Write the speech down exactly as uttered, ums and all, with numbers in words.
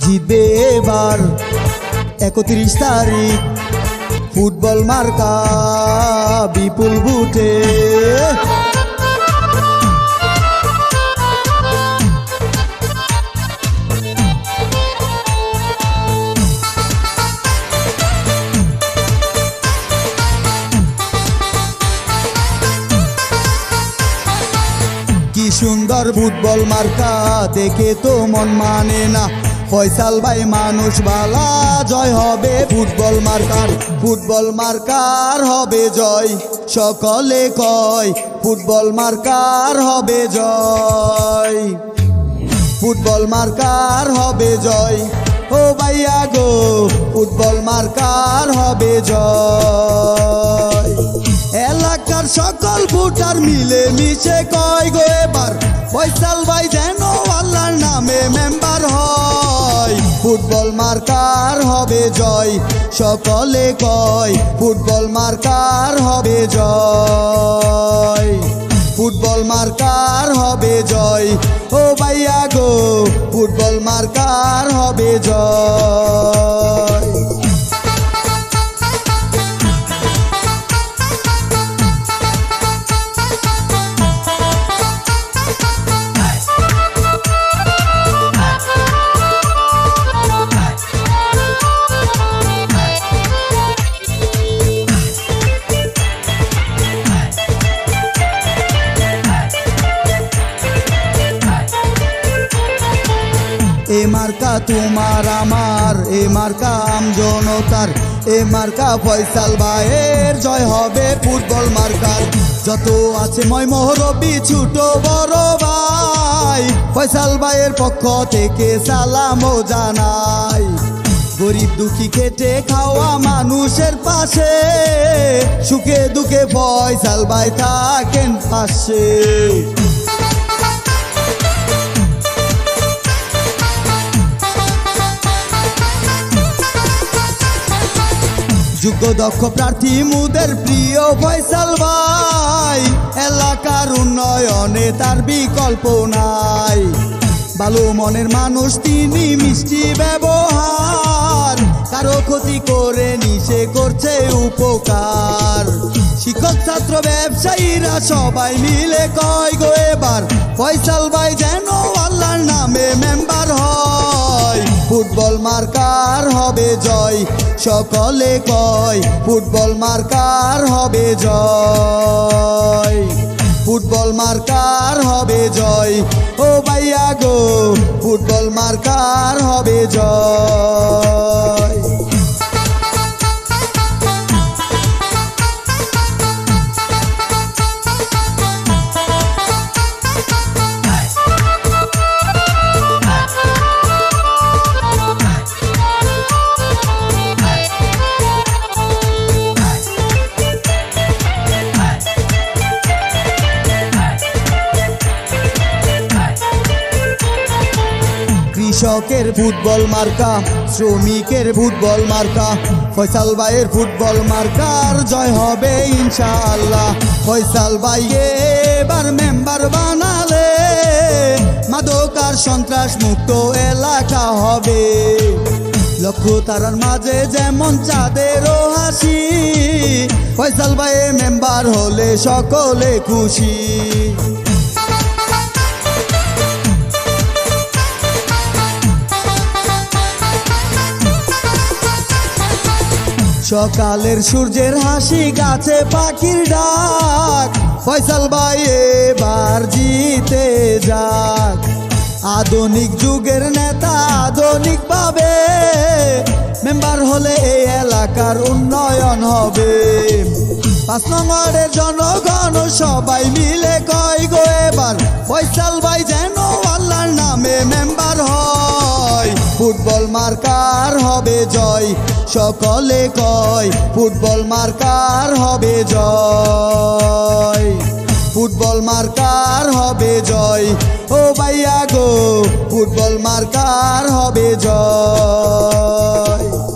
জিতবে এবার একত্রিশ তারিখ ফুটবল মার্কা বিপুল বুটে। কি সুন্দর ফুটবল মার্কা দেখে তো মন মানে না। ফয়সাল ভাই মানুষ বালা, জয় হবে ফুটবল মার্কার, ফুটবল মার্কার হবে জয়। সকলে কয় ফুটবল মার্কার হবে জয়, ফুটবল মার্কার হবে জয়। ও ভাইয়া গো ফুটবল মার্কার হবে জয়। এলাকার সকল ভোটার মিলে মিশে কয় গো এবার ফয়সাল ভাই যেন আল্লাহর নামে মেম্বার হয়। ফুটবল মার্কার হবে জয়, সকলে কয় ফুটবল মার্কার হবে জয়, ফুটবল মার্কার হবে জয়। ও ভাইয়া গো ফুটবল মার্কার হবে জয়। এ মার্কা তোমার আমার, এ মার্কা আম জনতার, এ মার্কা ফয়সাল ভাইয়ের, জয় হবে ফুটবল মার্কার। যত আছে ময় মোহরবি ছোট বড় ভাই, ফয়সাল ভাইয়ের পক্ষ থেকে সালামও জানাই। গরিব দুঃখী খেটে খাওয়া মানুষের পাশে, সুখে দুঃখে ফয়সাল ভাই থাকেন পাশে। যোগ্য দক্ষ প্রার্থী মুদের প্রিয় ফয়সাল ভাই, এলাকার উন্নয়নে তার বিকল্প নাই। ভালো মনের মানুষ তিনি, মিষ্টি ব্যবহার, কারো ক্ষতি করে নিষে করছে উপকার। শিক্ষক ছাত্র ব্যবসায়ীরা সবাই মিলে কয় গো এবার ফয়সাল ভাই যেন আল্লাহর নামে মেম্বার হয়। ফুটবল মার্কার হবে জয়, সকলে কয় ফুটবল মার্কার হবে জয়, ফুটবল মার্কার হবে জয়। ও ভাইয়া গো ফুটবল মার্কার হবে জয়। কৃষকের ফুটবল মার্কা, শ্রমিকের ফুটবল মার্কা, ফয়সাল ভাইয়ের ফুটবল মার্কার, জয় হবে ইনশাআল্লাহ। ফয়সাল ভাই এবার মেম্বার বানালে মাদক আর সন্ত্রাস মুক্ত এলাকা হবে। লক্ষ্য তারার মাঝে যেমন চাঁদেরও হাসি, ফয়সাল ভাই মেম্বার হলে সকলে খুশি। সকালের সূর্যের হাসি, গাছে পাখির ডাক, ফয়সাল ভাই এবার জিতে যাক। আধুনিক যুগের নেতা আধুনিক ভাবে মেম্বার হলে এই এলাকার উন্নয়ন হবে। পাঁচ নম্বরের জনগণ সবাই মিলে কয় গো এবার ফয়সাল ভাই যেন আল্লাহর নামে মেম্বার হয়। ফুটবল মার্কার হবে জয়, সকলে কয় ফুটবল মার্কার হবে জয়, ফুটবল মার্কার হবে জয়। ও ভাইয়া গো ফুটবল মার্কার হবে জয়।